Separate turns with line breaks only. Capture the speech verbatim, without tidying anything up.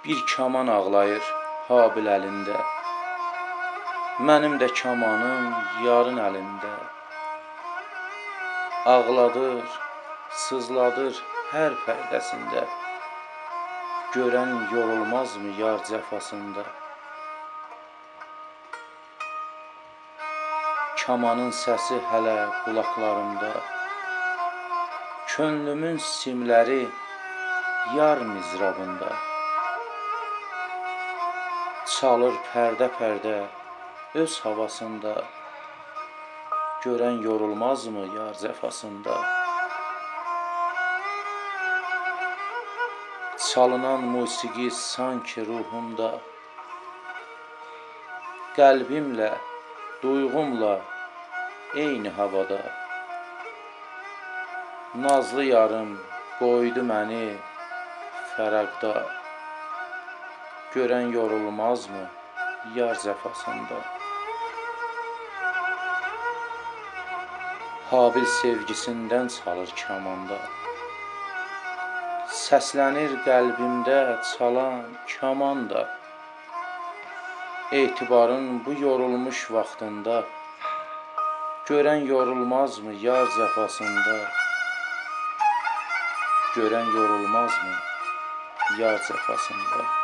Bir kaman ağlayır Habil əlində, mənim də kamanım yarın əlində. Ağladır, sızladır hər pərdəsində, görən yorulmazmı yar cəfasında? Kamanın səsi hələ qulaqlarımda, könlümün simləri yar mizrabında. Çalır pərdə-pərdə öz havasında, görən yorulmazmı yar cəfasında? Çalınan musiqi sanki ruhumda, qəlbimlə, duyğumla eyni havada. Nazlı yarım qoydu məni fəraqda, görən yorulmazmı yar cəfasında? Habil sevgisindən çalır kamanda, səslənir qəlbimdə çalan kaman da. Etibarın bu yorulmuş vaxtında, görən yorulmazmı yar cəfasında? Görən yorulmazmı yar cəfasında?